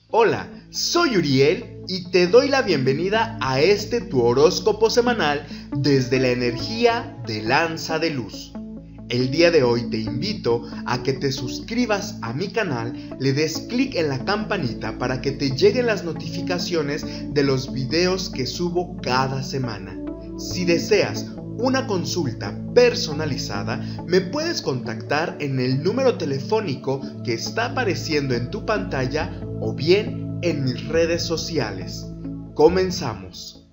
Hola, soy Uriel y te doy la bienvenida a este tu horóscopo semanal desde la energía de Lanza de Luz. El día de hoy te invito a que te suscribas a mi canal, le des clic en la campanita para que te lleguen las notificaciones de los videos que subo cada semana. Si deseas una consulta personalizada, me puedes contactar en el número telefónico que está apareciendo en tu pantalla o bien en mis redes sociales. Comenzamos.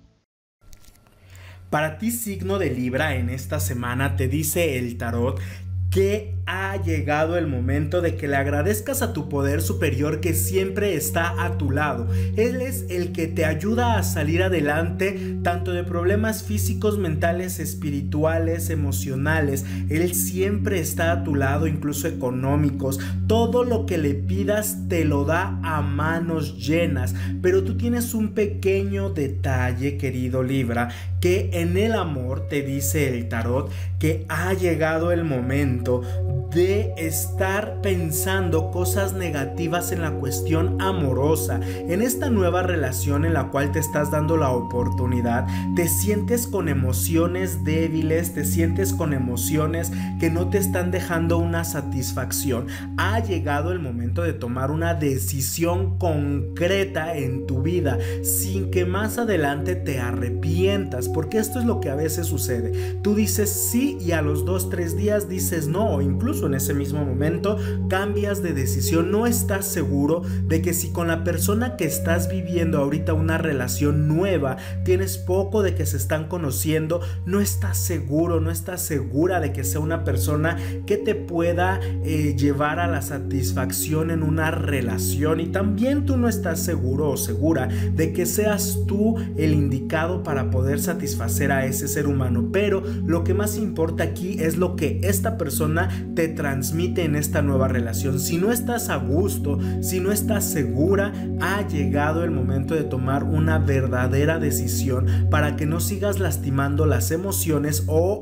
Para ti, signo de Libra, en esta semana te dice el tarot que ha llegado el momento de que le agradezcas a tu poder superior que siempre está a tu lado. Él es el que te ayuda a salir adelante tanto de problemas físicos, mentales, espirituales, emocionales. Él siempre está a tu lado, incluso económicos. Todo lo que le pidas te lo da a manos llenas. Pero tú tienes un pequeño detalle, querido Libra, que en el amor te dice el tarot que ha llegado el momento de estar pensando cosas negativas en la cuestión amorosa. En esta nueva relación en la cual te estás dando la oportunidad, te sientes con emociones débiles, te sientes con emociones que no te están dejando una satisfacción. Ha llegado el momento de tomar una decisión concreta en tu vida sin que más adelante te arrepientas, porque esto es lo que a veces sucede. Tú dices sí y a los 2-3 días dices no, o incluso en ese mismo momento cambias de decisión. No estás seguro de que si con la persona que estás viviendo ahorita una relación nueva, tienes poco de que se están conociendo, no estás seguro, no estás segura de que sea una persona que te pueda llevar a la satisfacción en una relación, y también tú no estás seguro o segura de que seas tú el indicado para poder satisfacer a ese ser humano. Pero lo que más importa aquí es lo que esta persona te transmite en esta nueva relación. Si no estás a gusto, si no estás segura, ha llegado el momento de tomar una verdadera decisión para que no sigas lastimando las emociones o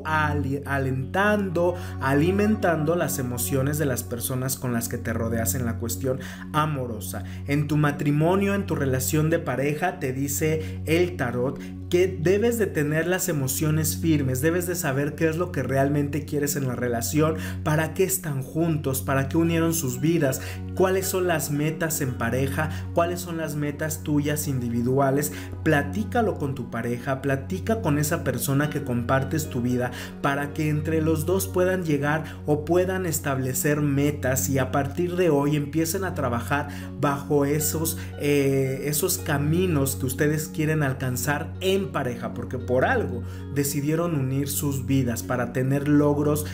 alentando, alimentando las emociones de las personas con las que te rodeas en la cuestión amorosa. En tu matrimonio, en tu relación de pareja, te dice el tarot que debes de tener las emociones firmes, debes de saber qué es lo que realmente quieres en la relación, para qué están juntos, para qué unieron sus vidas, cuáles son las metas en pareja, cuáles son las metas tuyas individuales. Platícalo con tu pareja, platica con esa persona que compartes tu vida, para que entre los dos puedan llegar o puedan establecer metas, y a partir de hoy empiecen a trabajar bajo esos caminos que ustedes quieren alcanzar en pareja, porque por algo decidieron unir sus vidas, para tener logros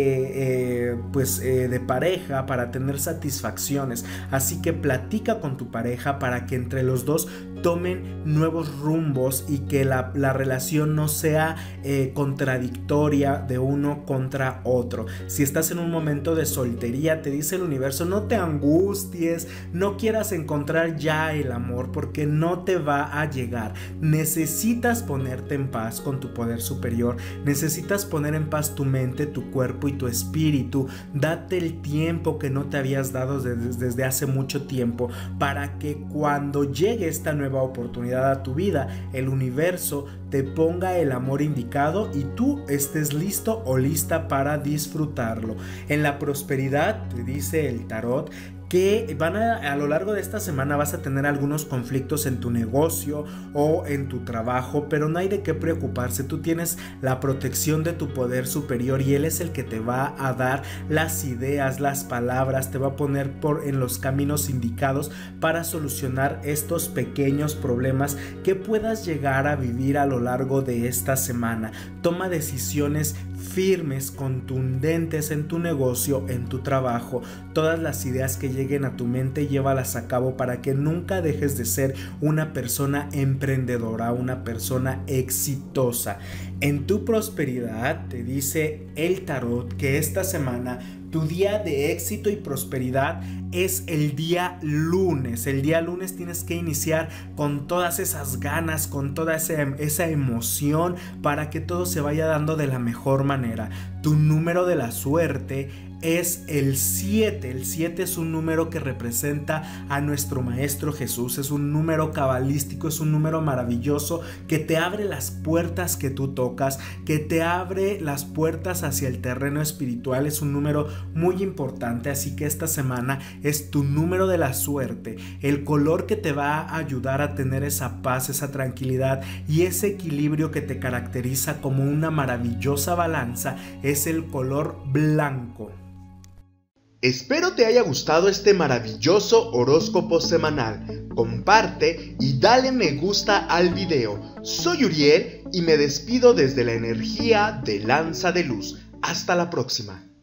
de pareja, para tener satisfacciones. Así que platica con tu pareja para que entre los dos tomen nuevos rumbos y que la relación no sea contradictoria de uno contra otro. Si estás en un momento de soltería, te dice el universo, no te angusties, no quieras encontrar ya el amor, porque no te va a llegar. Necesitas ponerte en paz con tu poder superior, necesitas poner en paz tu mente, tu cuerpo y tu espíritu. Date el tiempo que no te habías dado desde hace mucho tiempo, para que cuando llegue esta nueva oportunidad a tu vida, el universo te ponga el amor indicado y tú estés listo o lista para disfrutarlo. En la prosperidad, te dice el tarot que a lo largo de esta semana vas a tener algunos conflictos en tu negocio o en tu trabajo, pero no hay de qué preocuparse. Tú tienes la protección de tu poder superior y él es el que te va a dar las ideas, las palabras, te va a poner en los caminos indicados para solucionar estos pequeños problemas que puedas llegar a vivir a lo largo de esta semana. Toma decisiones firmes, contundentes en tu negocio, en tu trabajo. Todas las ideas que lleguen a tu mente, llévalas a cabo para que nunca dejes de ser una persona emprendedora, una persona exitosa. En tu prosperidad, te dice el tarot que esta semana tu día de éxito y prosperidad es el día lunes. El día lunes tienes que iniciar con todas esas ganas, con toda esa emoción, para que todo se vaya dando de la mejor manera. Tu número de la suerte es el 7. El 7 es un número que representa a nuestro Maestro Jesús. Es un número cabalístico, es un número maravilloso que te abre las puertas que tú tocas, que te abre las puertas hacia el terreno espiritual. Es un número muy importante, así que esta semana es tu número de la suerte. El color que te va a ayudar a tener esa paz, esa tranquilidad y ese equilibrio que te caracteriza como una maravillosa balanza es el color blanco. Espero te haya gustado este maravilloso horóscopo semanal. Comparte y dale me gusta al video. Soy Uriel y me despido desde la energía de Lanza de Luz. Hasta la próxima.